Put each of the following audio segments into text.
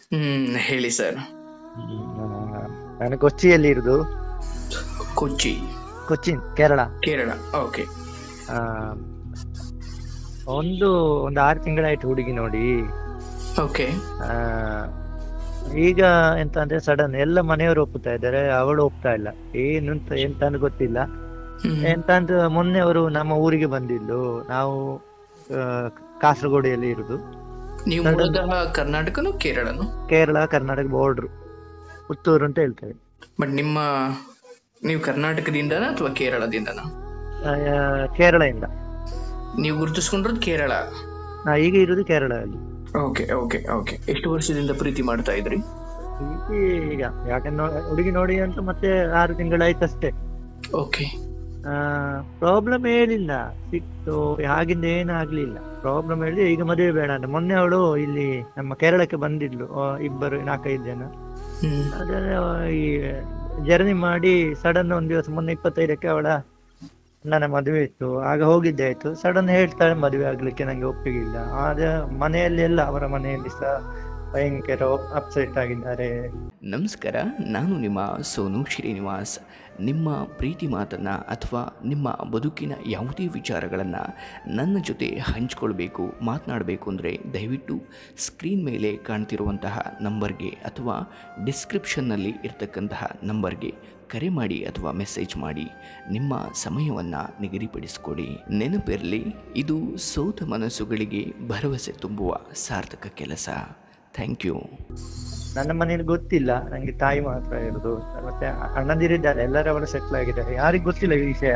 ಹೇಳಿ ಸರ್. ನಾನು ಕೊಚ್ಚಿಯಲ್ಲಿ ಇರುದು. ಕೊಚ್ಚಿ, ಕೊಚ್ಚಿನ್, ಕೇರಳ. ಕೇರಳ. ಓಕೆ. ಆ, ಒಂದು 6 ತಿಂಗಳಾಯ್ತು ಹುಡುಗಿ ನೋಡಿ. ಓಕೆ. ಆ, ಈಗ ಎಂತ ಅಂದ್ರೆ ಸಡನ್ ಎಲ್ಲ ಮನೆಯವರು ಒಪ್ಪುತ್ತಾ ಇದ್ದಾರೆ, ಅವಳು ಒಪ್ತಾ ಇಲ್ಲ. ಎಂತ ಅಂತ ಗೊತ್ತಿಲ್ಲ. ಎಂತ ಅಂತ ಮೊನ್ನೆ ಅವರು ನಮ್ಮ ಊರಿಗೆ ಬಂದಿದ್ದು. ನಾವು ಕಾಸರಗೋಡಿಯಲ್ಲಿ ಇರುದು. ನೀವು ಮೂಲತಃ ಕರ್ನಾಟಕನು ಕೇರಳನು? ಕೇರಳ ಕರ್ನಾಟಕ ಬಾರ್ಡರ್, ಪುತ್ತೂರು ಅಂತ ಹೇಳ್ತೇವೆ. ಬಟ್ ನೀವು ಕರ್ನಾಟಕದಿಂದನಾ ಅಥವಾ ಕೇರಳದಿಂದನಾ? ಕೇರಳದಿಂದ. ನೀವು ಗುರುತಿಸ್ಕೊಂಡಿರೋದು ಕೇರಳ? ಈಗ ಇರುದು ಕೇರಳದಲ್ಲಿ. Okay okay okay. ಎಷ್ಟು ವರ್ಷದಿಂದ ಪ್ರೀತಿ ಮಾಡ್ತಾ ಇದ್ರಿ? ಈಗ ಯಾಕಂದ್ರೆ ಹುಡುಗಿ ನೋಡಿ ಅಂತ ಮತ್ತೆ 6 ತಿಂಗಳಾಯ್ತಷ್ಟೇ. ಓಕೆ. ಪ್ರಾಬ್ಲಮ್ ಹೇಳಿಲ್ಲ, ಸಿಕ್ತು, ಹಾಗಿಂದ ಏನು ಆಗ್ಲಿಲ್ಲ. ಪ್ರಾಬ್ಲಮ್ ಹೇಳಿ ಈಗ ಮದುವೆ ಬೇಡ ಅಂತ. ಮೊನ್ನೆ ಅವಳು ಇಲ್ಲಿ ನಮ್ಮ ಕೇರಳಕ್ಕೆ ಬಂದಿದ್ಲು, 4-5 ಜನ. ಅದೇ ಈ ಜರ್ನಿ ಮಾಡಿ ಸಡನ್ ಒಂದ್ ದಿವಸ ಮೊನ್ನೆ 25ಕ್ಕೆ ಅವಳ ನನ್ನ ಮದುವೆ ಇತ್ತು. ಆಗ ಹೋಗಿದ್ದೆ ಆಯ್ತು. ಸಡನ್ ಹೇಳ್ತಾಳೆ ಮದುವೆ ಆಗ್ಲಿಕ್ಕೆ ನಂಗೆ ಒಪ್ಪಿಗೆ ಇಲ್ಲ. ಆದ ಮನೆಯಲ್ಲಿ ಎಲ್ಲ ಅವರ ಮನೆಯಲ್ಲಿ ಸಹ ಭಯಂಕರ ಅಪ್ಸೆಟ್ ಆಗಿದ್ದಾರೆ. ನಮಸ್ಕಾರ, ನಾನು ನಿಮ್ಮ ಸೋನು ಶ್ರೀನಿವಾಸ್. ನಿಮ್ಮ ಪ್ರೀತಿ ಮಾತನ್ನು ಅಥವಾ ನಿಮ್ಮ ಬದುಕಿನ ಯಾವುದೇ ವಿಚಾರಗಳನ್ನು ನನ್ನ ಜೊತೆ ಹಂಚಿಕೊಳ್ಬೇಕು, ಮಾತನಾಡಬೇಕು ಅಂದರೆ ದಯವಿಟ್ಟು ಸ್ಕ್ರೀನ್ ಮೇಲೆ ಕಾಣ್ತಿರುವಂತಹ ನಂಬರ್ಗೆ ಅಥವಾ ಡಿಸ್ಕ್ರಿಪ್ಷನ್ನಲ್ಲಿ ಇರ್ತಕ್ಕಂತಹ ನಂಬರ್ಗೆ ಕರೆ ಮಾಡಿ ಅಥವಾ ಮೆಸೇಜ್ ಮಾಡಿ ನಿಮ್ಮ ಸಮಯವನ್ನು ನಿಗದಿಪಡಿಸಿಕೊಡಿ. ನೆನಪಿರಲಿ, ಇದು ಸೋತ ಮನಸ್ಸುಗಳಿಗೆ ಭರವಸೆ ತುಂಬುವ ಸಾರ್ಥಕ ಕೆಲಸ. Thank you. ನನ್ನ ಮನೇಲಿ ಗೊತ್ತಿಲ್ಲ, ನಂಗೆ ತಾಯಿ ಮಾತ್ರ ಇರುದು. ಮತ್ತೆ ಅಣ್ಣಂದಿರಿದ್ದಾರೆ, ಎಲ್ಲರವರು ಸೆಟ್ಲ್ ಆಗಿದ್ದಾರೆ. ಯಾರಿಗೂ ಗೊತ್ತಿಲ್ಲ ಈ ವಿಷಯ.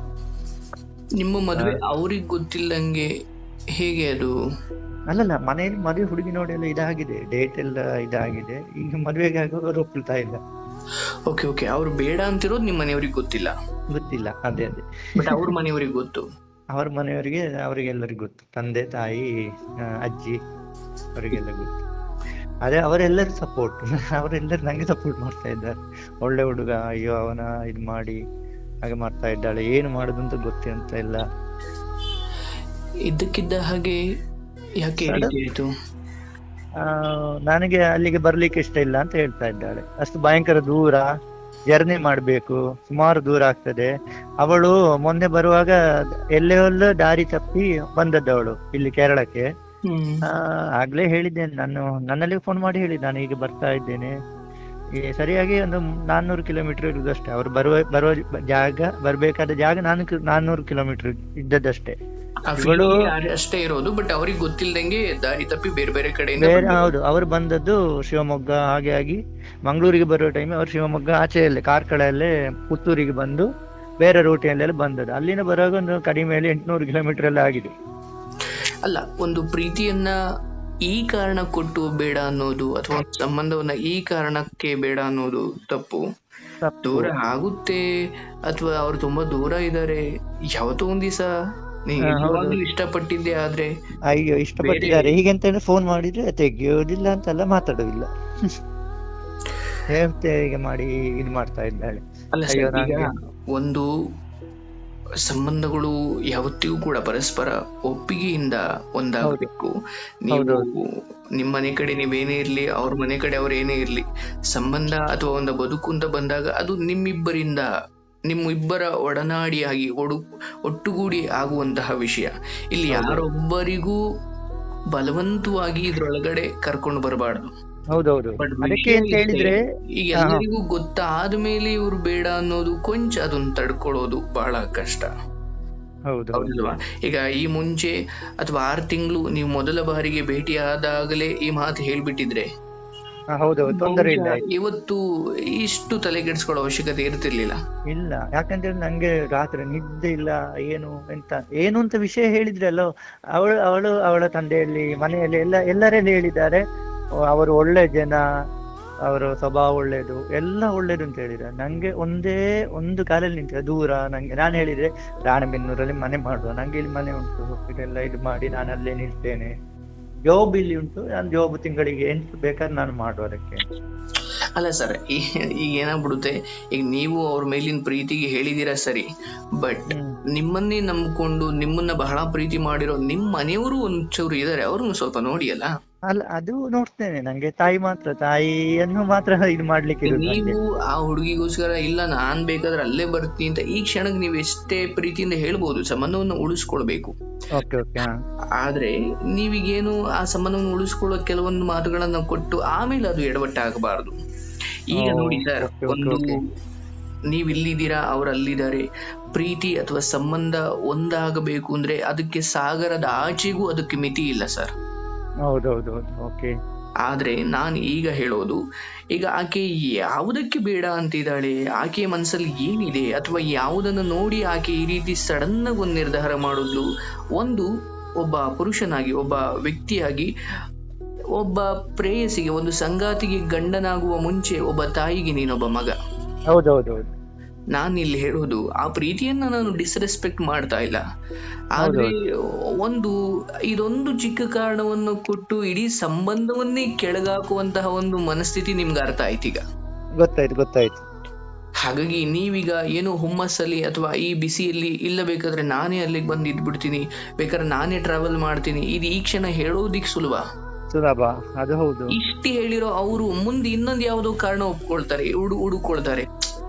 ನಿಮ್ಮ ಮದುವೆ ಅವ್ರಿಗೆ ಗೊತ್ತಿಲ್ಲಂಗೆ ಹೇಗೆ ಅದು? ಅಲ್ಲಲ್ಲ, ಮನೆಯಲ್ಲಿ ಮದುವೆ ಹುಡುಗಿ ನೋಡಿ ಎಲ್ಲ ಇದಾಗಿದೆ, ಡೇಟ್ ಎಲ್ಲ ಇದಾಗಿದೆ. ಈಗ ಮದುವೆಗೆ ಆಗೋರು ಒಪ್ಪಿಳ್ತಾ ಇಲ್ಲ. Okay okay. ಅವ್ರು ಬೇಡ ಅಂತಿರೋದು ನಿಮ್ಮ ಮನೆಯವ್ರಿಗೆ ಗೊತ್ತಿಲ್ಲ? ಗೊತ್ತಿಲ್ಲ, ಅದೇ. ಬಟ್ ಅವ್ರ ಮನೆಯವ್ರಿಗೆ ಗೊತ್ತು? ಅವ್ರ ಮನೆಯವರಿಗೆ, ಅವರಿಗೆಲ್ಲರಿಗೂ ಗೊತ್ತು. ತಂದೆ, ತಾಯಿ, ಅಜ್ಜಿ, ಅವರಿಗೆಲ್ಲ ಗೊತ್ತು. ಅದೇ ಅವರೆಲ್ಲರೂ ಸಪೋರ್ಟ್, ಅವರೆಲ್ಲರೂ ನಂಗೆ ಸಪೋರ್ಟ್ ಮಾಡ್ತಾ ಇದ್ದಾರೆ. ಒಳ್ಳೆ ಹುಡುಗ, ಅಯ್ಯೋ ಅವನ ಇದು ಮಾಡಿ ಹಾಗೆ ಮಾಡ್ತಾ ಇದ್ದಾಳೆ, ಏನು ಮಾಡುದು ಅಂತ ಗೊತ್ತಿಂತ ಇಲ್ಲ. ಇದ್ದಕ್ಕಿದ್ದ ಹಾಗೆ ಯಾಕೆ ಆಯ್ತು? ನನಗೆ ಅಲ್ಲಿಗೆ ಬರ್ಲಿಕ್ಕೆ ಇಷ್ಟ ಇಲ್ಲ ಅಂತ ಹೇಳ್ತಾ ಇದ್ದಾಳೆ. ಅಷ್ಟು ಭಯಂಕರ ದೂರ ಜರ್ನಿ ಮಾಡ್ಬೇಕು, ಸುಮಾರು ದೂರ ಆಗ್ತದೆ. ಅವಳು ಮೊನ್ನೆ ಬರುವಾಗ ಎಲ್ಲೆಲ್ಲ ದಾರಿ ತಪ್ಪಿ ಬಂದದ್ದವಳು ಇಲ್ಲಿ ಕೇರಳಕ್ಕೆ. ಆಗ್ಲೇ ಹೇಳಿದ್ದೇನೆ, ನನ್ನಲ್ಲಿ ಫೋನ್ ಮಾಡಿ ಹೇಳಿದ್ದೆ, ನಾನು ಈಗ ಬರ್ತಾ ಇದ್ದೇನೆ. ಸರಿಯಾಗಿ ಒಂದು 400 ಕಿಲೋಮೀಟರ್ ಇರುದಷ್ಟೇ. ಅವ್ರು ಬರುವ ಜಾಗ, ಬರ್ಬೇಕಾದ ಜಾಗ 400 ಕಿಲೋಮೀಟರ್ ಇದ್ದದ್ದಷ್ಟೇ. ಅಷ್ಟೇ ಇರೋದು. ಬಟ್ ಅವ್ರಿಗೆ ಗೊತ್ತಿಲ್ದಂಗೆ ದಾರಿ ತಪ್ಪಿ ಬೇರೆ ಬೇರೆ ಕಡೆ. ಹೌದು, ಅವರು ಬಂದದ್ದು ಶಿವಮೊಗ್ಗ, ಹಾಗೆ ಆಗಿ ಮಂಗಳೂರಿಗೆ ಬರೋ ಟೈಮ್ ಅವರು ಶಿವಮೊಗ್ಗ ಆಚೆಯಲ್ಲೇ ಕಾರ್ಕಳಲ್ಲೇ ಪುತ್ತೂರಿಗೆ ಬಂದು ಬೇರೆ ರೂಟಿನಲ್ಲೆಲ್ಲ ಬಂದದ್ದು. ಅಲ್ಲಿಂದ ಬರುವಾಗ ಒಂದು ಕಡಿಮೆ 800 ಕಿಲೋಮೀಟರ್ ಎಲ್ಲ ಆಗಿದೆ. ಅಲ್ಲ, ಒಂದು ಪ್ರೀತಿಯನ್ನ ಈ ಕಾರಣ ಕೊಟ್ಟು ಬೇಡ ಅನ್ನೋದು ಅಥವಾ ಸಂಬಂಧವನ್ನ ಈ ಕಾರಣಕ್ಕೆ ಬೇಡ ಅನ್ನೋದು ತಪ್ಪು. ದೂರ ಆಗುತ್ತೆ ಅಥವಾ ಅವ್ರು ತುಂಬಾ ದೂರ ಇದ್ದಾರೆ, ಯಾವತ್ತೋ ಒಂದ್ ದಿವಸ ಇಷ್ಟಪಟ್ಟಿದ್ದೆ ಆದ್ರೆ ಅಯ್ಯೋ ಇಷ್ಟಪಟ್ಟಿದ್ದಾರೆ ಹೀಗೆಂತ ಫೋನ್ ಮಾಡಿದ್ರೆ ತೆಗಿಯೋದಿಲ್ಲ ಅಂತೆಲ್ಲ ಮಾತಾಡೋದಿಲ್ಲ. ಹೇಗೆ ಮಾಡಿ ಇದು ಮಾಡ್ತಾ ಇದ್ದಾಳೆ. ಒಂದು ಸಂಬಂಧಗಳು ಯಾವತ್ತಿಗೂ ಕೂಡ ಪರಸ್ಪರ ಒಪ್ಪಿಗೆಯಿಂದ ಒಂದಾಗಬೇಕು. ನೀವು ನಿಮ್ಮ ಮನೆ ಕಡೆ ನೀವೇನೇ ಇರ್ಲಿ, ಅವ್ರ ಮನೆ ಕಡೆ ಅವ್ರ ಏನೇ ಇರ್ಲಿ, ಸಂಬಂಧ ಅಥವಾ ಒಂದು ಬದುಕು ಅಂತ ಬಂದಾಗ ಅದು ನಿಮ್ಮಿಬ್ಬರ ಒಡನಾಡಿಯಾಗಿ ಒಟ್ಟುಗೂಡಿ ಆಗುವಂತಹ ವಿಷಯ. ಇಲ್ಲಿ ಯಾರೊಬ್ಬರಿಗೂ ಬಲವಂತವಾಗಿ ಇದ್ರೊಳಗಡೆ ಕರ್ಕೊಂಡು ಬರಬಾರ್ದು. ಹೌದೌದು. ಈಗ ಎಲ್ಲರಿಗೂ ಗೊತ್ತಾದ ಮೇಲೆ ಇವ್ರು ಬೇಡ ಅನ್ನೋದು ಕೊಂಚ ಅದನ್ನ ತಡ್ಕೊಳ್ಳೋದು ಬಹಳ ಕಷ್ಟ. ಹೌದಲ್ವಾ? ಈಗ ಈ ಮುಂಚೆ ಅಥವಾ 6 ತಿಂಗಳು ನೀವು ಮೊದಲ ಬಾರಿಗೆ ಭೇಟಿಯಾದಾಗಲೇ ಈ ಮಾತು ಹೇಳ್ಬಿಟ್ಟಿದ್ರೆ ತೊಂದರೆ ಇಲ್ಲ, ಇವತ್ತು ಇಷ್ಟು ತಲೆಗೆಡಿಸ್ಕೊಳ್ಳೋ ಅವಶ್ಯಕತೆ ಇರ್ತಿರ್ಲಿಲ್ಲ. ಇಲ್ಲ, ಯಾಕಂದ್ರೆ ನಂಗೆ ರಾತ್ರಿ ನಿದ್ದೆ ಇಲ್ಲ. ಏನು ಅಂತ ವಿಷಯ ಹೇಳಿದ್ರೆ ಅಲ್ಲ, ಅವಳ ತಂದೆಯಲ್ಲಿ, ಮನೆಯಲ್ಲಿ ಎಲ್ಲರಲ್ಲಿ ಹೇಳಿದ್ದಾರೆ ಅವರು ಒಳ್ಳೆ ಜನ, ಅವರ ಸ್ವಭಾವ ಒಳ್ಳೇದು, ಎಲ್ಲ ಒಳ್ಳೇದು ಅಂತ ಹೇಳಿದ್ದಾರೆ. ನಂಗೆ ಒಂದು ಕಾಲಲ್ಲಿ ನಿಂತ ದೂರ. ನಾನು ಹೇಳಿದ್ರೆ ರಾಣೆಬೆನ್ನೂರಲ್ಲಿ ಮನೆ ಮಾಡುವ, ನಂಗೆ ಇಲ್ಲಿ ಮನೆ ಉಂಟು, ಇದೆಲ್ಲ ಇದು ಮಾಡಿ ನಾನು ಅಲ್ಲೇ ನಿಲ್ತೇನೆ. ಜಾಬ್ ಇಲ್ಲಿ ಉಂಟು, ನಾನು ಜಾಬ್ ತಿಂಗಳಿಗೆ ಎಷ್ಟು ಬೇಕಾದ್ರೆ ನಾನು ಮಾಡುವುದಕ್ಕೆ. ಅಲ್ಲ ಸರ್, ಈಗ ಏನಾಗ್ಬಿಡುತ್ತೆ, ಈಗ ನೀವು ಅವ್ರ ಮೇಲಿನ ಪ್ರೀತಿಗೆ ಹೇಳಿದೀರಾ ಸರಿ, ಬಟ್ ನಿಮ್ಮನ್ನೇ ನಂಬ್ಕೊಂಡು ನಿಮ್ಮನ್ನ ಬಹಳ ಪ್ರೀತಿ ಮಾಡಿರೋ ನಿಮ್ ಮನೆಯವರು ಒಂಚೂರು ಇದಾರೆ, ಅವ್ರನ್ನ ಸ್ವಲ್ಪ ನೋಡಿ ಅಲ್ಲ. ಅಲ್ಲ ಅದು ನೋಡ್ತೇನೆ, ನಂಗೆ ತಾಯಿ ಮಾತ್ರ, ತಾಯಿಯನ್ನು ಮಾತ್ರ ಇದು ಮಾಡ್ಲಿಕ್ಕೆ ಇರುದು ನಂಗೆ. ನೀವು ಆ ಹುಡುಗಿಗೋಸ್ಕರ ಇಲ್ಲ ನಾನ್ ಬೇಕಾದ್ರೆ ಅಲ್ಲೇ ಬರ್ತೀನಿ ಅಂತ ಈ ಕ್ಷಣಕ್ಕೆ ನೀವು ಎಷ್ಟೇ ಪ್ರೀತಿಯಿಂದ ಹೇಳ್ಬೋದು, ಸಂಬಂಧವನ್ನು ಉಳಿಸ್ಕೊಳ್ಬೇಕು. Okay okay. ಆದ್ರೆ ನೀವೀಗೇನು ಆ ಸಂಬಂಧವನ್ನು ಉಳಿಸ್ಕೊಳ್ಳೋ ಕೆಲವೊಂದು ಮಾತುಗಳನ್ನ ಕೊಟ್ಟು ಆಮೇಲೆ ಅದು ಎಡವಟ್ಟಾಗಬಾರದು. ಈಗ ನೋಡಿ ಸರ್, ಒಂದು ನೀವ್ ಇಲ್ಲಿದ್ದೀರಾ, ಅವ್ರು ಅಲ್ಲಿದ್ದಾರೆ, ಪ್ರೀತಿ ಅಥವಾ ಸಂಬಂಧ ಒಂದಾಗಬೇಕು ಅಂದ್ರೆ ಅದಕ್ಕೆ ಸಾಗರದ ಆಚೆಗೂ ಅದಕ್ಕೆ ಮಿತಿ ಇಲ್ಲ ಸರ್. ಹೌದೌದು. ಓಕೆ. ಆದ್ರೆ ನಾನು ಈಗ ಹೇಳೋದು, ಈಗ ಆಕೆ ಯಾವುದಕ್ಕೆ ಬೇಡ ಅಂತಿದ್ದಾಳೆ, ಆಕೆಯ ಮನಸ್ಸಲ್ಲಿ ಏನಿದೆ, ಅಥವಾ ಯಾವುದನ್ನು ನೋಡಿ ಆಕೆ ಈ ರೀತಿ ಸಡನ್ ಆಗಿ ಒಂದು ನಿರ್ಧಾರ ಮಾಡೋದು, ಒಂದು ಒಬ್ಬ ಪುರುಷನಾಗಿ, ಒಬ್ಬ ವ್ಯಕ್ತಿಯಾಗಿ, ಒಬ್ಬ ಪ್ರೇಯಸಿಗೆ, ಒಂದು ಸಂಗಾತಿಗೆ ಗಂಡನಾಗುವ ಮುಂಚೆ ಒಬ್ಬ ತಾಯಿಗೆ ನೀನೊಬ್ಬ ಮಗ. ಹೌದೌದೌದು. ನಾನು ಇಲ್ಲಿ ಹೇಳೋದು, ಆ ಪ್ರೀತಿಯನ್ನ ನಾನು ಡಿಸ್ರೆಸ್ಪೆಕ್ಟ್ ಮಾಡ್ತಾ ಇಲ್ಲ, ಆದ್ರೆ ಇದೊಂದು ಚಿಕ್ಕ ಕಾರಣವನ್ನು ಕೊಟ್ಟು ಇಡೀ ಸಂಬಂಧವನ್ನೇ ಕೆಳಗಾಕುವಂತಹ ಒಂದು ಮನಸ್ಥಿತಿ ನಿಮ್ಗೆ ಅರ್ಥ ಆಯ್ತು ಈಗ. ಗೊತ್ತಾಯ್ತು. ಹಾಗಾಗಿ ನೀವೀಗ ಏನೋ ಹುಮ್ಮಸ್ಸಲ್ಲಿ ಅಥವಾ ಈ ಬಿಸಿಯಲ್ಲಿ ಇಲ್ಲ, ಬೇಕಾದ್ರೆ ನಾನೇ ಅಲ್ಲಿಗೆ ಬಂದು ಇದ್ಬಿಡ್ತೀನಿ, ಬೇಕಾದ್ರೆ ನಾನೇ ಟ್ರಾವೆಲ್ ಮಾಡ್ತೀನಿ, ಇದು ಈ ಕ್ಷಣ ಹೇಳೋದಿಕ್ ಸುಲಭ, ಅದು ಹೌದು. ಇಷ್ಟು ಹೇಳಿರೋ ಅವರು ಮುಂದೆ ಇನ್ನೊಂದು ಯಾವ್ದೋ ಕಾರಣ ಒಪ್ಕೊಳ್ತಾರೆ, ಹುಡುಕೊಳ್ತಾರೆ.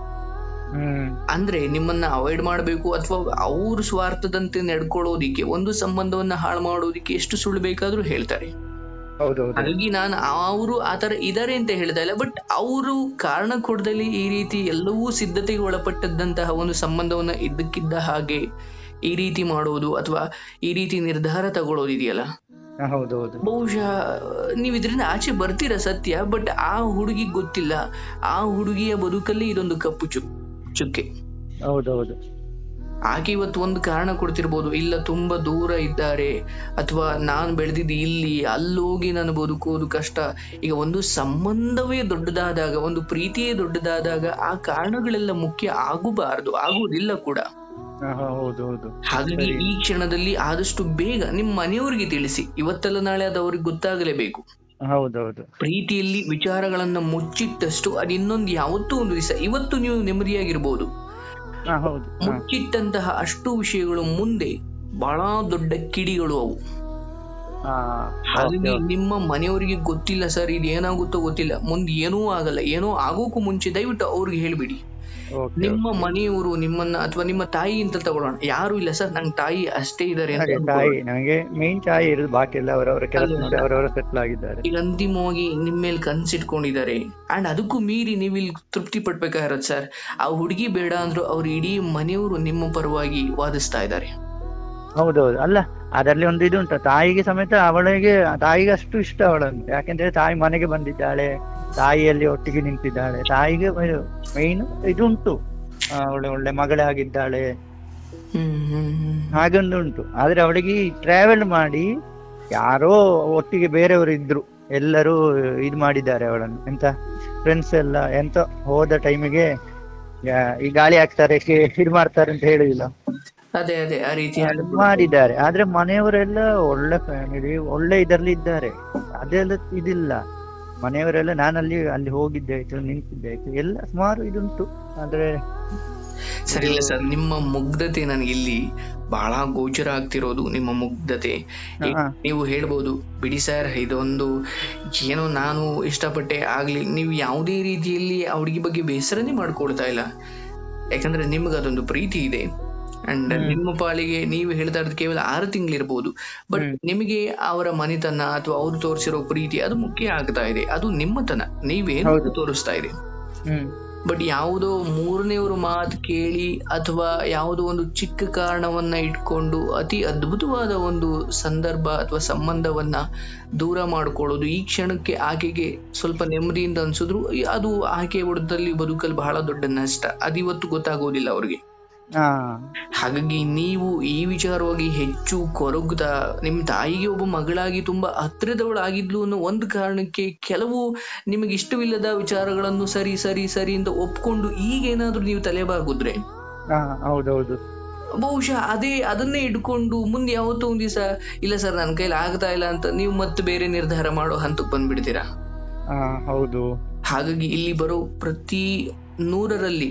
ಅಂದ್ರೆ ನಿಮ್ಮನ್ನ ಅವಾಯ್ಡ್ ಮಾಡ್ಬೇಕು ಅಥವಾ ಅವ್ರ ಸ್ವಾರ್ಥದಂತೆ ನಡ್ಕೊಳ್ಳೋದಿಕ್ಕೆ, ಒಂದು ಸಂಬಂಧವನ್ನ ಹಾಳು ಮಾಡೋದಿಕ್ಕೆ ಎಷ್ಟು ಸುಳ್ಳು ಬೇಕಾದ್ರೂ ಹೇಳ್ತಾರೆ. ಹಾಗಾಗಿ ನಾನು ಅವರು ಆತರ ಇದಾರೆ ಅಂತ ಹೇಳ್ತಾ ಇಲ್ಲ, ಬಟ್ ಅವರು ಕಾರಣ ಕೊಡದಲ್ಲಿ ಈ ರೀತಿ ಎಲ್ಲವೂ ಸಿದ್ಧತೆಗೆ ಒಳಪಟ್ಟದ್ದಂತಹ ಒಂದು ಸಂಬಂಧವನ್ನ ಇದ್ದಕ್ಕಿದ್ದ ಹಾಗೆ ಈ ರೀತಿ ಮಾಡೋದು ಅಥವಾ ಈ ರೀತಿ ನಿರ್ಧಾರ ತಗೊಳ್ಳೋದಿದೆಯಲ್ಲ, ಬಹುಶಃ ನೀವ್ ಇದರಿಂದ ಆಚೆ ಬರ್ತೀರಾ ಸತ್ಯ, ಬಟ್ ಆ ಹುಡುಗಿ ಗೊತ್ತಿಲ್ಲ, ಆ ಹುಡುಗಿಯ ಬದುಕಲ್ಲಿ ಇದೊಂದು ಕಪ್ಪು ಚುಕ್ಕೆ. ಹೌದೌದು. ಆಕೆ ಇವತ್ತು ಒಂದು ಕಾರಣ ಕೊಡ್ತಿರ್ಬೋದು, ಇಲ್ಲ ತುಂಬಾ ದೂರ ಇದ್ದಾರೆ, ಅಥವಾ ನಾನ್ ಬೆಳೆದಿದ್ದು ಇಲ್ಲಿ, ಅಲ್ಲೋಗಿ ನಾನು ಬದುಕೋದು ಕಷ್ಟ. ಈಗ ಒಂದು ಸಂಬಂಧವೇ ದೊಡ್ಡದಾದಾಗ, ಒಂದು ಪ್ರೀತಿಯೇ ದೊಡ್ಡದಾದಾಗ ಆ ಕಾರಣಗಳೆಲ್ಲ ಮುಖ್ಯ ಆಗುವುದಿಲ್ಲ ಕೂಡ. ಹಾಗಾಗಿ ಈ ಕ್ಷಣದಲ್ಲಿ ಆದಷ್ಟು ಬೇಗ ನಿಮ್ಮ ಮನೆಯವರಿಗೆ ತಿಳಿಸಿ, ಇವತ್ತೆಲ್ಲ ನಾಳೆ ಅದು ಅವ್ರಿಗೆ ಗೊತ್ತಾಗಲೇಬೇಕು. ಹೌದೌದು. ಪ್ರೀತಿಯಲ್ಲಿ ವಿಚಾರಗಳನ್ನ ಮುಚ್ಚಿಟ್ಟಷ್ಟು ಅದು ಇನ್ನೊಂದು ಯಾವತ್ತೂ ಒಂದು ದಿವಸ, ಇವತ್ತು ನೀವು ನೆಮ್ಮದಿಯಾಗಿರ್ಬೋದು, ಮುಚ್ಚಿಟ್ಟಂತಹ ಅಷ್ಟು ವಿಷಯಗಳು ಮುಂದೆ ಬಹಳ ದೊಡ್ಡ ಕಿಡಿಗಳು ಅವು. ಹಾಗಾಗಿ ನಿಮ್ಮ ಮನೆಯವರಿಗೆ ಗೊತ್ತಿಲ್ಲ ಸರ್, ಇದು ಏನಾಗುತ್ತೋ ಗೊತ್ತಿಲ್ಲ, ಮುಂದೆ ಏನೂ ಆಗಲ್ಲ, ಏನೋ ಆಗೋಕ್ಕೂ ಮುಂಚೆ ದಯವಿಟ್ಟು ಅವ್ರಿಗೆ ಹೇಳ್ಬಿಡಿ. ನಿಮ್ಮ ಮನೆಯವರು ನಿಮ್ಮನ್ನ ಅಥವಾ ನಿಮ್ಮ ತಾಯಿ ಅಂತ ತಗೊಳ್ಳೋಣ, ಯಾರು ಇಲ್ಲ ಸರ್, ನಂಗೆ ತಾಯಿ ಅಷ್ಟೇ ಇದಾರೆ, ಈಗ ಅಂತಿಮವಾಗಿ ನಿಮ್ಮ ಮೇಲೆ ಕನ್ಸಿಟ್ಕೊಂಡಿದ್ದಾರೆ. ಅಂಡ್ ಅದಕ್ಕೂ ಮೀರಿ ನೀವು ಇಲ್ಲಿ ತೃಪ್ತಿ ಪಡ್ಬೇಕಾಗಿರೋದು ಸರ್, ಆ ಹುಡುಗಿ ಬೇಡ ಅಂದ್ರು ಅವ್ರ ಇಡೀ ಮನೆಯವರು ನಿಮ್ಮ ಪರವಾಗಿ ವಾದಿಸ್ತಾ ಇದ್ದಾರೆ. ಹೌದೌದು. ಅಲ್ಲ, ಅದರಲ್ಲಿ ಒಂದು ಇದು ಉಂಟು, ತಾಯಿಗೆ ಸಮೇತ ತಾಯಿಗೆ ಅಷ್ಟು ಇಷ್ಟ ಅವಳನ್ನು, ಯಾಕೆಂದ್ರೆ ತಾಯಿ ಮನೆಗೆ ಬಂದಿದ್ದಾಳೆ, ತಾಯಿಯಲ್ಲಿ ಒಟ್ಟಿಗೆ ನಿಂತಿದ್ದಾಳೆ, ತಾಯಿಗೆ ಮೈನ್ ಇದು ಉಂಟು, ಒಳ್ಳೆ ಮಗಳೇ ಆಗಿದ್ದಾಳೆ, ಹಾಗೊಂದು ಉಂಟು. ಆದ್ರೆ ಅವಳಿಗೆ ಟ್ರಾವೆಲ್ ಮಾಡಿ ಯಾರೋ ಒಟ್ಟಿಗೆ ಬೇರೆಯವರು ಇದ್ರು, ಎಲ್ಲರೂ ಇದು ಮಾಡಿದ್ದಾರೆ ಅವಳನ್ನು, ಎಂತ ಫ್ರೆಂಡ್ಸ್ ಎಲ್ಲ ಎಂತ ಹೋದ ಟೈಮಿಗೆ ಈ ಗಾಳಿ ಹಾಕ್ತಾರೆ, ಇದು ಮಾಡ್ತಾರೆ ಅಂತ ಹೇಳುದಿಲ್ಲ, ಅದೇ ಆ ರೀತಿ ಮಾಡಿದ್ದಾರೆ. ಆದ್ರೆ ಮನೆಯವರೆಲ್ಲ ಒಳ್ಳೆ ಫ್ಯಾಮಿಲಿ, ಒಳ್ಳೆ ಇದರಲ್ಲಿ ಇದ್ದಾರೆ, ಅದೆಲ್ಲ ಇದಿಲ್ಲ. ಮನೆಯವರೆಲ್ಲ ಅಲ್ಲಿ ಹೋಗಿದ್ದೆ ಆಯ್ತು, ನಿಂತಿದ್ದೆ ಆಯ್ತು, ಎಲ್ಲ ಸುಮಾರು ಇದುಂಟು. ಆದ್ರೆ ಸರಿ ಇಲ್ಲ ಸರ್, ನಿಮ್ಮ ಮುಗ್ಧತೆ ನನಗಿಲ್ಲಿ ಬಹಳ ಗೋಚರ ಆಗ್ತಿರೋದು, ನಿಮ್ಮ ಮುಗ್ಧತೆ. ನೀವು ಹೇಳ್ಬೋದು, ಬಿಡಿ ಸರ್ ಇದೊಂದು ಏನೋ ನಾನು ಇಷ್ಟಪಟ್ಟೆ ಆಗ್ಲಿ, ನೀವು ಯಾವುದೇ ರೀತಿಯಲ್ಲಿ ಆ ಹುಡುಗಿ ಬಗ್ಗೆ ಬೇಸರನೇ ಮಾಡ್ಕೊಳ್ತಾ ಇಲ್ಲ, ಯಾಕಂದ್ರೆ ನಿಮ್ಗೆ ಅದೊಂದು ಪ್ರೀತಿ ಇದೆ. ಅಂಡ್ ನಿಮ್ಮ ಪಾಲಿಗೆ ನೀವು ಹೇಳ್ತಾ ಇರೋದು ಕೇವಲ 6 ತಿಂಗಳಿರ್ಬೋದು, ಬಟ್ ನಿಮಗೆ ಅವರ ಮನೆತನ ಅಥವಾ ಅವ್ರು ತೋರಿಸಿರೋ ಪ್ರೀತಿ ಅದು ಮುಖ್ಯ ಆಗ್ತಾ ಇದೆ, ಅದು ನಿಮ್ಮತನ, ನೀವೇನು ತೋರಿಸ್ತಾ ಇದೆ. ಬಟ್ ಯಾವುದೋ ಮೂರನೇವ್ರ ಮಾತು ಕೇಳಿ ಅಥವಾ ಯಾವುದೋ ಒಂದು ಚಿಕ್ಕ ಕಾರಣವನ್ನ ಇಟ್ಕೊಂಡು ಅತಿ ಅದ್ಭುತವಾದ ಒಂದು ಸಂದರ್ಭ ಅಥವಾ ಸಂಬಂಧವನ್ನ ದೂರ ಮಾಡ್ಕೊಳ್ಳೋದು, ಈ ಕ್ಷಣಕ್ಕೆ ಆಕೆಗೆ ಸ್ವಲ್ಪ ನೆಮ್ಮದಿಯಿಂದ ಅನ್ಸಿದ್ರು ಅದು ಆಕೆ ಒಡದಲ್ಲಿ ಬದುಕಲ್ಲಿ ಬಹಳ ದೊಡ್ಡ ನಷ್ಟ, ಅದಿವತ್ತು ಗೊತ್ತಾಗೋದಿಲ್ಲ ಅವ್ರಿಗೆ. ಹಾಗಾಗಿ ನೀವು ಈ ವಿಚಾರವಾಗಿ ಹೆಚ್ಚು ಕೊರಗ್ತಾ, ನಿಮ್ ತಾಯಿಗೆ ಒಬ್ಬ ಮಗಳಾಗಿ ತುಂಬಾ ಹತ್ತಿರದವಳಾಗಿದ್ಲು ಅನ್ನೋ ಒಂದು ಕಾರಣಕ್ಕೆ ಕೆಲವು ನಿಮಗೆ ಇಷ್ಟವಿಲ್ಲದ ವಿಚಾರಗಳನ್ನು ಸರಿ ಸರಿ ಸರಿ ಅಂತ ಒಪ್ಕೊಂಡು ಈಗೇನಾದ್ರೂ ನೀವು ತಲೆಬಾಗುದ್ರೆ ಹೌದೌದು ಬಹುಶಃ ಅದನ್ನೇ ಇಟ್ಕೊಂಡು ಮುಂದೆ ಯಾವತ್ತೋ ಒಂದ್ ದಿವಸ ಇಲ್ಲ ಸರ್ ನನ್ನ ಕೈಲಿ ಆಗ್ತಾ ಇಲ್ಲ ಅಂತ ನೀವು ಮತ್ತೆ ಬೇರೆ ನಿರ್ಧಾರ ಮಾಡೋ ಹಂತಕ್ಕೆ ಬಂದ್ಬಿಡ್ತೀರಾ. ಹೌದು. ಹಾಗಾಗಿ ಇಲ್ಲಿ ಬರೋ ಪ್ರತಿ 100ರಲ್ಲಿ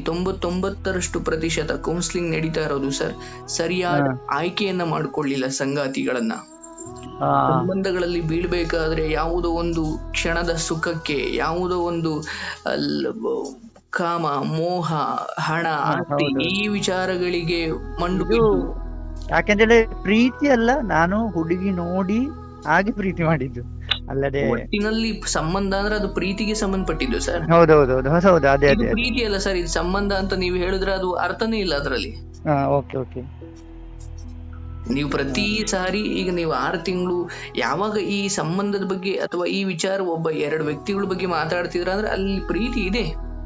99% ಕೌನ್ಸಿಲಿಂಗ್ ನಡೀತಾ ಇರೋದು ಸರ್, ಸರಿಯಾದ ಆಯ್ಕೆಯನ್ನ ಮಾಡ್ಕೊಳ್ಳಿಲ್ಲ ಸಂಗಾತಿಗಳನ್ನ. ಸಂಬಂಧಗಳಲ್ಲಿ ಬೀಳ್ಬೇಕಾದ್ರೆ ಯಾವುದೋ ಒಂದು ಕ್ಷಣದ ಸುಖಕ್ಕೆ, ಯಾವುದೋ ಒಂದು ಕಾಮ, ಮೋಹ, ಹಣ, ಆಸ್ತಿ ಈ ವಿಚಾರಗಳಿಗೆ ಮಂಡು ಬಿದ್ದು. ಯಾಕೆಂದ್ರೆ ಪ್ರೀತಿ ಅಲ್ಲ, ನಾನು ಹುಡುಗಿ ನೋಡಿ ಹಾಗೆ ಪ್ರೀತಿ ಮಾಡಿದ್ದು, ಅಲ್ಲದೆ ಒಟ್ಟಿನಲ್ಲಿ ಸಂಬಂಧ ಅಂದ್ರೆ ಅದು ಪ್ರೀತಿಗೆ ಸಂಬಂಧಪಟ್ಟಿದ್ದು ಸರ್. ಹೌದೌದೌದು ಹೌದು, ಅದೇ ಅದೇ ಪ್ರೀತಿ ಅಲ್ಲ ಸರ್, ಇದು ಸಂಬಂಧ ಅಂತ ನೀವು ಹೇಳಿದ್ರೆ ಅದು ಅರ್ಥನೇ ಇಲ್ಲ ಅದರಲ್ಲಿ. Okay okay. ನೀವು ಪ್ರತಿ ಸಾರಿ ಈಗ ನೀವು 6 ತಿಂಗಳು ಯಾವಾಗ ಈ ಸಂಬಂಧದ ಬಗ್ಗೆ ಅಥವಾ ಈ ವಿಚಾರ ಒಬ್ಬ 2 ವ್ಯಕ್ತಿಗಳ ಬಗ್ಗೆ ಮಾತಾಡ್ತಿದ್ರ ಅಂದ್ರೆ ಅಲ್ಲಿ ಪ್ರೀತಿ ಇದೆ,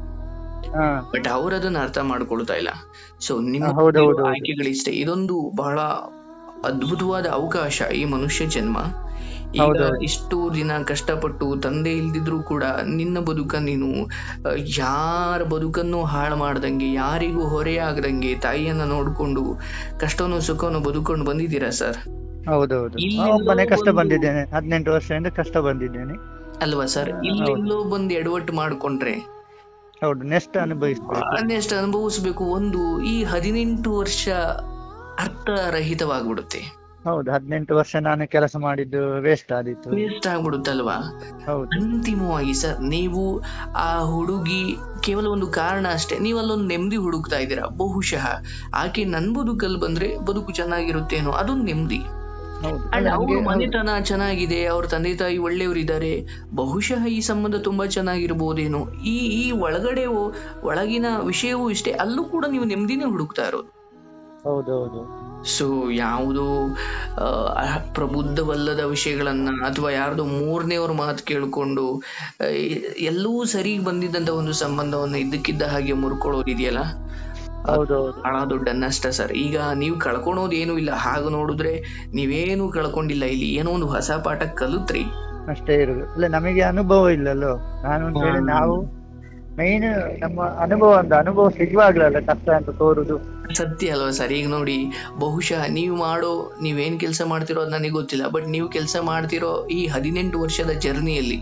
ಬಟ್ ಅವ್ರು ಅದನ್ನ ಅರ್ಥ ಮಾಡ್ಕೊಳ್ತಾ ಇಲ್ಲ. ಸೊ ನಿಮ್ಮ ಆಯ್ಕೆಗಳಿಷ್ಟೇ. ಇದೊಂದು ಬಹಳ ಅದ್ಭುತವಾದ ಅವಕಾಶ ಈ ಮನುಷ್ಯ ಜನ್ಮ. ಈಗ ಇಷ್ಟು ದಿನ ಕಷ್ಟಪಟ್ಟು ತಂದೆ ಇಲ್ದಿದ್ರು ಕೂಡ ನಿನ್ನ ಬದುಕ ನೀನು ಯಾರ ಬದುಕನ್ನು ಹಾಳು ಮಾಡ್ದಂಗೆ, ಯಾರಿಗೂ ಹೊರೆಯಾಗದಂಗೆ ತಾಯಿಯನ್ನ ನೋಡ್ಕೊಂಡು ಕಷ್ಟವನ್ನು ಸುಖವನ್ನು ಬದುಕೊಂಡು ಬಂದಿದ್ದೀರಾ ಸರ್. ಹೌದೌದು, ಕಷ್ಟ ಬಂದಿದ್ದೇನೆ, 18 ವರ್ಷದಿಂದ ಕಷ್ಟ ಬಂದಿದ್ದೇನೆ ಅಲ್ವಾ ಸರ್. ಇಲ್ಲೆಲ್ಲೋ ಬಂದು ಎಡವಟ್ಟು ಮಾಡ್ಕೊಂಡ್ರೆ ನೆಕ್ಸ್ಟ್ ಅನುಭವಿಸ್ಬೇಕು. ಒಂದು ಈ 18 ವರ್ಷ ಅರ್ಥರಹಿತವಾಗ್ಬಿಡುತ್ತೆ. ಹೌದು, 18 ವರ್ಷ ನಾನು ಕೆಲಸ ಮಾಡಿದ್ದು ವೇಸ್ಟ್ ಆಗ್ಬಿಡುತ್ತಲ್ವಾ. ಅಂತಿಮವಾಗಿ ಸರ್, ನೀವು ಆ ಹುಡುಗಿ ಕೇವಲ ಒಂದು ಕಾರಣ ಅಷ್ಟೇ, ನೀವು ಅಲ್ಲೊಂದು ನೆಮ್ಮದಿ ಹುಡುಕ್ತಾ ಇದ್ದೀರಾ. ಬಹುಶಃ ಆಕೆ ನನ್ ಬದುಕಲ್ಲಿ ಬಂದ್ರೆ ಬದುಕು ಚೆನ್ನಾಗಿರುತ್ತೇನೋ, ಅದೊಂದು ನೆಮ್ಮದಿ. ಅವ್ರ ಮನೆತನ ಚೆನ್ನಾಗಿದೆ, ಅವ್ರ ತಂದೆ ತಾಯಿ ಒಳ್ಳೆಯವರಿದ್ದಾರೆ, ಬಹುಶಃ ಈ ಸಂಬಂಧ ತುಂಬಾ ಚೆನ್ನಾಗಿರ್ಬೋದೇನೋ. ಈ ಒಳಗಡೆ ಒಳಗಿನ ವಿಷಯವೂ ಇಷ್ಟೇ, ಅಲ್ಲೂ ಕೂಡ ನೀವು ನೆಮ್ಮದಿನೇ ಹುಡುಕ್ತಾ ಇರೋದು. ಹೌದೌದು. ಸೊ ಯಾವುದೋ ಪ್ರಬುದ್ಧವಲ್ಲದ ವಿಷಯಗಳನ್ನ ಅಥವಾ ಯಾರ್ದೋ 3ನೇವ್ರ ಮಾತು ಕೇಳ್ಕೊಂಡು ಎಲ್ಲವೂ ಸರಿ ಬಂದಿದ್ದಂತ ಒಂದು ಸಂಬಂಧವನ್ನ ಇದ್ದಕ್ಕಿದ್ದ ಹಾಗೆ ಮುರ್ಕೊಳ್ಳೋದಿದೆಯಲ್ಲ, ಬಹಳ ದೊಡ್ಡ ನಷ್ಟ ಸರ್. ಈಗ ನೀವು ಕಳ್ಕೊಳೋದು ಏನೂ ಇಲ್ಲ, ಹಾಗೆ ನೋಡಿದ್ರೆ ನೀವೇನು ಕಳ್ಕೊಂಡಿಲ್ಲ, ಇಲ್ಲಿ ಏನೋ ಒಂದು ಹೊಸ ಪಾಠ ಕಲಿತ್ರಿ ಅಷ್ಟೇ ಇರುದು. ಇಲ್ಲ, ನಮಗೆ ಅನುಭವ ಇಲ್ಲಲ್ಲೋ. ನಾವು ಮೈನ್ ನಮ್ಮ ಅನುಭವ ಸಿಗುವಾಗ್ಲಲ್ಲ ಕಷ್ಟ ಅಂತ ತೋರುದು. ಸತ್ಯ ಅಲ್ವಾ ಸರ್. ಈಗ ನೋಡಿ, ಬಹುಶಃ ನೀವೇನ್ ಕೆಲಸ ಮಾಡ್ತಿರೋ ಅದು ನನಗೆ ಗೊತ್ತಿಲ್ಲ, ಬಟ್ ನೀವು ಕೆಲಸ ಮಾಡ್ತಿರೋ ಈ 18 ವರ್ಷದ ಜರ್ನಿಯಲ್ಲಿ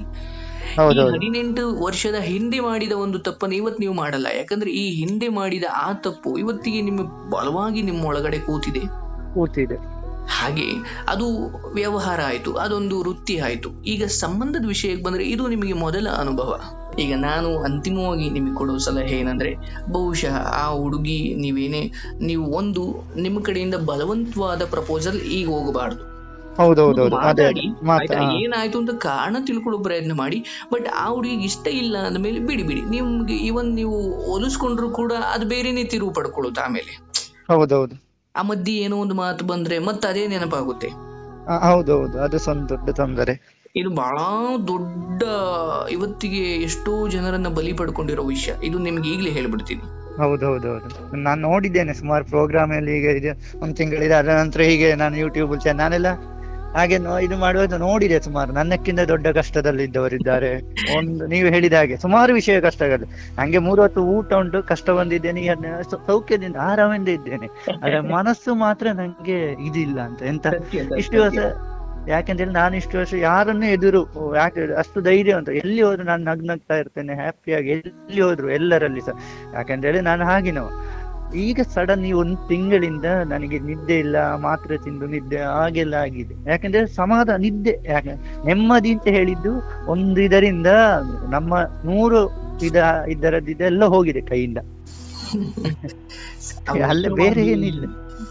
18 ವರ್ಷದ ಹಿಂದೆ ಮಾಡಿದ ಒಂದು ತಪ್ಪನ್ನು ಇವತ್ತು ನೀವು ಮಾಡಲ್ಲ. ಯಾಕಂದ್ರೆ ಈ ಹಿಂದೆ ಮಾಡಿದ ಆ ತಪ್ಪು ಇವತ್ತಿಗೆ ನಿಮ್ಮ ಬಲವಾಗಿ ನಿಮ್ಮ ಒಳಗಡೆ ಕೂತಿದೆ. ಹಾಗೆ ಅದು ವ್ಯವಹಾರ ಆಯ್ತು, ಅದೊಂದು ವೃತ್ತಿ ಆಯ್ತು. ಈಗ ಸಂಬಂಧದ ವಿಷಯಕ್ಕೆ ಬಂದ್ರೆ ಇದು ನಿಮಗೆ ಮೊದಲ ಅನುಭವ. ಈಗ ನಾನು ಅಂತಿಮವಾಗಿ ನಿಮಗೆ ಕೊಡೋ ಸಲಹೆ ಏನಂದ್ರೆ, ಬಹುಶಃ ಆ ಹುಡುಗಿ ನೀವು ಒಂದು ನಿಮ್ಮ ಕಡೆಯಿಂದ ಬಲವಂತವಾದ ಪ್ರಪೋಸಲ್ ಈಗ ಹೋಗಬಾರ್ದು. ಏನಾಯ್ತು ಅಂತ ಕಾರಣ ತಿಳ್ಕೊಳ್ಳೋ ಪ್ರಯತ್ನ ಮಾಡಿ. ಬಟ್ ಆ ಹುಡುಗಿಗೆ ಇಷ್ಟ ಇಲ್ಲ ಅಂದ್ಮೇಲೆ ಬಿಡಿ. ನಿಮ್ಗೆ ನೀವು ಹೋಲಿಸ್ಕೊಂಡ್ರು ಕೂಡ ಅದು ಬೇರೆನೆ ತಿರುವು ಪಡ್ಕೊಳ್ಳುತ್ತೆ. ಆಮೇಲೆ ಆ ಮಧ್ಯೆ ಏನೋ ಒಂದು ಮಾತು ಬಂದ್ರೆ ಮತ್ತೆ ಅದೇ ನೆನಪಾಗುತ್ತೆ. ಅದು ದೊಡ್ಡ ತೊಂದರೆ. ಇದು ಬಹಳ ದೊಡ್ಡ, ಇವತ್ತಿಗೆ ಎಷ್ಟೋ ಜನರನ್ನ ಬಲಿ ಪಡ್ಕೊಂಡಿರೋ ವಿಷಯ. ಇದು ನಿಮ್ಗೆ ಈಗಲೇ ಹೇಳ್ಬಿಡ್ತೀನಿ. ಹೌದೌದು, ನಾನು ನೋಡಿದ್ದೇನೆ ಸುಮಾರು ಪ್ರೋಗ್ರಾಮ್ ಅಲ್ಲಿ. ಈಗ 1 ತಿಂಗಳಿದೆ, ಅದರ ನಂತರ ಹೀಗೆ ನಾನು ಯೂಟ್ಯೂಬ್ ನಾನೆಲ್ಲ ಹಾಗೆ ಇದು ಮಾಡುವಾಗ ನೋಡಿದೆ. ಸುಮಾರು ನನ್ನಕ್ಕಿಂತ ದೊಡ್ಡ ಕಷ್ಟದಲ್ಲಿದ್ದವರಿದ್ದಾರೆ. ನೀವು ಹೇಳಿದ ಹಾಗೆ ಸುಮಾರು ವಿಷಯ ಕಷ್ಟಗಳು. ನಂಗೆ 3 ಹೊತ್ತು ಊಟ ಉಂಟು, ಕಷ್ಟ ಬಂದಿದ್ದೇನೆ, ಸೌಖ್ಯದಿಂದ ಆರಾಮದಿಂದ ಇದ್ದೇನೆ. ಆದ್ರೆ ಮನಸ್ಸು ಮಾತ್ರ ನಂಗೆ ಇದಿಲ್ಲ ಅಂತ. ಎಂತ ಇಷ್ಟು ವರ್ಷ, ಯಾಕೆಂದ್ರೆ ನಾನು ಇಷ್ಟು ವರ್ಷ ಯಾರನ್ನು ಯಾಕೆ ಅಷ್ಟು ಧೈರ್ಯ ಅಂತ, ಎಲ್ಲಿ ಹೋದ್ರು ನಾನು ನಗ್ನಗ್ತಾ ಇರ್ತೇನೆ, ಹ್ಯಾಪಿಯಾಗಿ ಎಲ್ಲಿ ಹೋದ್ರು ಎಲ್ಲರಲ್ಲಿ ಸಹ. ಯಾಕಂದ್ರೆ ನಾನು ಹಾಗಿನವ. ಈಗ ಸಡನ್ 1 ತಿಂಗಳಿಂದ ನನಗೆ ನಿದ್ದೆ ಇಲ್ಲ, ಮಾತ್ರೆ ತಿಂದು ನಿದ್ದೆ ಹಾಗೆಲ್ಲ ಆಗಿದೆ. ಯಾಕಂದ್ರೆ ಸಮಾಧಾನ, ನಿದ್ದೆ, ನೆಮ್ಮದಿ ಅಂತ ಹೇಳಿದ್ದು ಒಂದು ಇದರಿಂದ ನಮ್ಮ 100 ಇದೆಲ್ಲ ಹೋಗಿದೆ ಕೈಯಿಂದ. ಅಲ್ಲ ಬೇರೆ ಏನಿಲ್ಲ.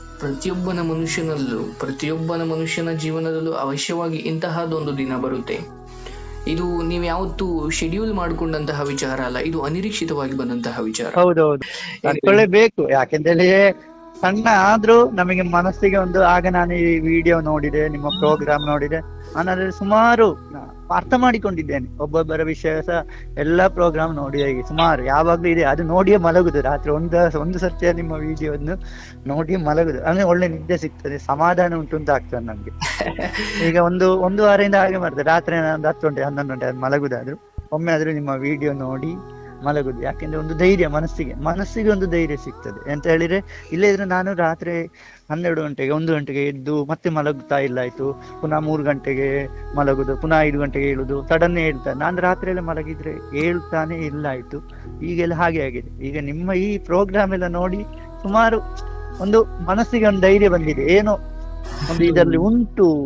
ಪ್ರತಿಯೊಬ್ಬನ ಮನುಷ್ಯನ ಜೀವನದಲ್ಲೂ ಅವಶ್ಯವಾಗಿ ಇಂತಹದೊಂದು ದಿನ ಬರುತ್ತೆ. ಇದು ನೀವು ಯಾವತ್ತೂ ಶೆಡ್ಯೂಲ್ ಮಾಡ್ಕೊಂಡಂತಹ ವಿಚಾರ ಅಲ್ಲ, ಇದು ಅನಿರೀಕ್ಷಿತವಾಗಿ ಬಂದಂತಹ ವಿಚಾರ. ಹೌದೌದು, ಬೇಕು. ಯಾಕೆಂದ್ರೆ ಸಣ್ಣ ಆದ್ರೂ ನಮಗೆ ಮನಸ್ಸಿಗೆ ಆಗ ನಾನು ಈ ವಿಡಿಯೋ ನೋಡಿದೆ, ನಿಮ್ಮ ಪ್ರೋಗ್ರಾಮ್ ನೋಡಿದೆ, ನಾನು ಅದ್ರಲ್ಲಿ ಸುಮಾರು ಅರ್ಥ ಮಾಡಿಕೊಂಡಿದ್ದೇನೆ. ಒಬ್ಬೊಬ್ಬರ ವಿಷಯ ಸಹ ಎಲ್ಲಾ ಪ್ರೋಗ್ರಾಮ್ ನೋಡಿ ಸುಮಾರು ಯಾವಾಗ್ಲೂ ಇದೆ. ಅದು ನೋಡಿಯೇ ಮಲಗುದು ರಾತ್ರಿ. ಒಂದು ಸರ್ತಿಯ ನಿಮ್ಮ ವಿಡಿಯೋವನ್ನು ನೋಡಿ ಮಲಗುದು. ಅಂದ್ರೆ ಒಳ್ಳೆ ನಿದ್ದೆ ಸಿಗ್ತದೆ, ಸಮಾಧಾನ ಉಂಟು ಅಂತ ಆಗ್ತದೆ ನಮ್ಗೆ. ಈಗ ಒಂದು ವಾರದಿಂದ ಹಾಗೆ ಮಾಡ್ತದೆ. ರಾತ್ರಿ 10 ಗಂಟೆ 11 ಗಂಟೆ ಅದು ಮಲಗುದಾದ್ರು ಒಮ್ಮೆ ಆದ್ರೂ ನಿಮ್ಮ ವಿಡಿಯೋ ನೋಡಿ ಮಲಗುದು. ಯಾಕೆಂದ್ರೆ ಒಂದು ಧೈರ್ಯ ಮನಸ್ಸಿಗೆ ಒಂದು ಧೈರ್ಯ ಸಿಗ್ತದೆ. ಎಂತ ಹೇಳಿದ್ರೆ, ಇಲ್ಲದಿದ್ರೆ ನಾನು ರಾತ್ರಿ 12 ಗಂಟೆಗೆ 1 ಗಂಟೆಗೆ ಎದ್ದು ಮತ್ತೆ ಮಲಗುತ್ತಾ ಇಲ್ಲ ಆಯ್ತು, ಪುನಃ 3 ಗಂಟೆಗೆ ಮಲಗುದು, ಪುನಃ 5 ಗಂಟೆಗೆ ಏಳುದು, ಸಡನ್ನೇ ಹೇಳ್ತಾರೆ. ನಾನು ರಾತ್ರಿ ಎಲ್ಲ ಮಲಗಿದ್ರೆ ಹೇಳ್ತಾನೆ ಇಲ್ಲ ಆಯ್ತು. ಈಗೆಲ್ಲ ಹಾಗೆ ಆಗಿದೆ. ಈಗ ನಿಮ್ಮ ಈ ಪ್ರೋಗ್ರಾಮ್ ಎಲ್ಲ ನೋಡಿ ಸುಮಾರು ಒಂದು ಮನಸ್ಸಿಗೆ ಒಂದು ಧೈರ್ಯ ಬಂದಿದೆ. ಏನೋ ಒಂದು ಇದರಲ್ಲಿ ಉಂಟು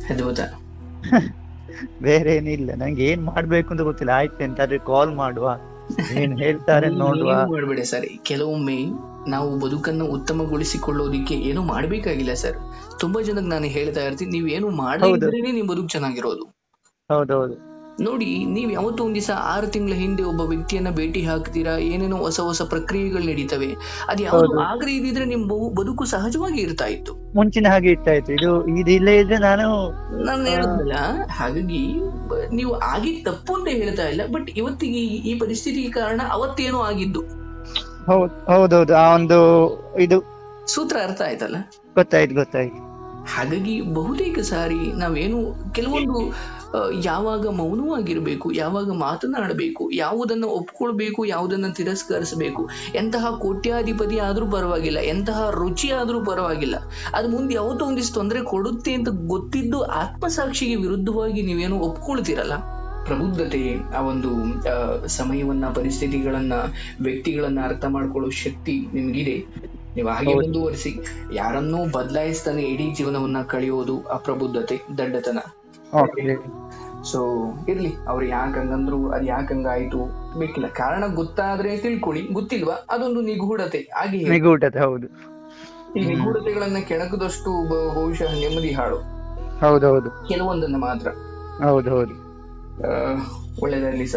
ಅದ್ಭುತ. ಬೇರೆ ಏನಿಲ್ಲ, ನಂಗೆ ಏನ್ ಮಾಡ್ಬೇಕು ಅಂತ ಗೊತ್ತಿಲ್ಲ. ಆಯ್ತು ಎಂತಾದ್ರೆ ಕಾಲ್ ಮಾಡುವ, ಏನ್ ಹೇಳ್ತಾರೆ ನೋಡುವ. ಮಾಡ್ಬೇಡಿ ಸರ್, ಕೆಲವೊಮ್ಮೆ ನಾವು ಬದುಕನ್ನು ಉತ್ತಮಗೊಳಿಸಿಕೊಳ್ಳೋದಿಕ್ಕೆ ಏನು ಮಾಡ್ಬೇಕಾಗಿಲ್ಲ ಸರ್. ತುಂಬಾ ಜನಕ್ಕೆ ನಾನು ಹೇಳ್ತಾ ಇರ್ತೀನಿ, ನೀವೇನು ಮಾಡಿದ್ರೇನೆ ನಿಮ್ ಬದುಕು ಚೆನ್ನಾಗಿರೋದು. ಹೌದೌದು. ನೋಡಿ, ನೀವ್ ಯಾವತ್ತೋ ಒಂದ್ ದಿವಸ 6 ತಿಂಗಳ ಹಿಂದೆ ಒಬ್ಬ ವ್ಯಕ್ತಿಯನ್ನ ಭೇಟಿ ಹಾಕ್ತೀರಾ, ಏನೇನೋ ಹೊಸ ಹೊಸ ಪ್ರಕ್ರಿಯೆಗಳು ನಡೀತವೆ. ಅದ್ ಯಾವ್ದು ಆಗ್ರೆ ಇದ್ರೆ ನಿಮ್ ಬದುಕು ಸಹಜವಾಗಿ ಇರ್ತಾ ಇತ್ತು, ಮುಂಚಿನ ಹಾಗೆ ಇರ್ತಾ ಇತ್ತು. ಇದು ಇಲ್ಲೇ ಇದ್ರೆ ನಾನು ಹೇಳಿದ್ನಲ್ಲ. ಹಾಗಾಗಿ ನೀವು ಆಗಿದ್ ತಪ್ಪು ಅಂತ ಹೇಳ್ತಾ ಇಲ್ಲ, ಬಟ್ ಇವತ್ತಿಗೆ ಈ ಪರಿಸ್ಥಿತಿಗೆ ಕಾರಣ ಅವತ್ತೇನೋ ಆಗಿದ್ದು. ಹೌದೌದು, ಆ ಒಂದು ಇದು ಸೂತ್ರ ಅರ್ಥ ಆಯ್ತಲ್ಲ? ಗೊತ್ತಾಯ್ತು. ಹಾಗಾಗಿ ಬಹುತೇಕ ಸಾರಿ ನಾವೇನು ಕೆಲವೊಂದು ಯಾವಾಗ ಮೌನವಾಗಿರ್ಬೇಕು, ಯಾವಾಗ ಮಾತನಾಡಬೇಕು, ಯಾವುದನ್ನ ಒಪ್ಕೊಳ್ಬೇಕು, ಯಾವುದನ್ನ ತಿರಸ್ಕರಿಸಬೇಕು, ಎಂತಹ ಕೋಟ್ಯಾಧಿಪತಿ ಆದ್ರೂ ಪರವಾಗಿಲ್ಲ, ಎಂತಹ ರುಚಿ ಆದ್ರೂ ಪರವಾಗಿಲ್ಲ, ಅದು ಮುಂದೆ ಯಾವತ್ತೋ ಒಂದಿಷ್ಟು ತೊಂದರೆ ಕೊಡುತ್ತೆ ಅಂತ ಗೊತ್ತಿದ್ದು ಆತ್ಮಸಾಕ್ಷಿಗೆ ವಿರುದ್ಧವಾಗಿ ನೀವೇನು ಒಪ್ಕೊಳ್ತಿರಲ್ಲ. ಪ್ರಬುದ್ಧತೆ, ಆ ಒಂದು ಸಮಯವನ್ನ, ಪರಿಸ್ಥಿತಿಗಳನ್ನ, ವ್ಯಕ್ತಿಗಳನ್ನ ಅರ್ಥ ಮಾಡ್ಕೊಳ್ಳೋ ಶಕ್ತಿ ನಿಮ್ಗಿದೆ. ನೀವು ಹಾಗೆ ಮುಂದುವರಿಸಿ. ಯಾರನ್ನೂ ಬದಲಾಯಿಸ್ತಾನೆ ಇಡೀ ಜೀವನವನ್ನ ಕಳೆಯೋದು ಅಪ್ರಬುದ್ಧತೆ, ದಡ್ಡತನ. ಸೊ ಇರ್ಲಿ, ಅವ್ರು ಯಾಕಂಗಂದ್ರು, ಅದ್ ಯಾಕಂಗಾಯ್ತು ಬೇಕಿಲ್ಲ, ಕಾರಣ ಗೊತ್ತಾದ್ರೆ ತಿಳ್ಕೊಳ್ಳಿ, ಗೊತ್ತಿಲ್ವಾ ಅದೊಂದು ನಿಗೂಢತೆ. ಹಾಗೆ ನಿಗೂಢತೆ, ಹೌದು. ಈ ನಿಗೂಢತೆಗಳನ್ನ ಕೆಣಕದಷ್ಟು ಬಹುಶಃ ನೆಮ್ಮದಿ ಹಾಳು. ಹೌದೌದು, ಕೆಲವೊಂದನ್ನ ಮಾತ್ರ. ಹೌದೌದು. ಒಳ್ಳೆದಾಗ್ಲಿ.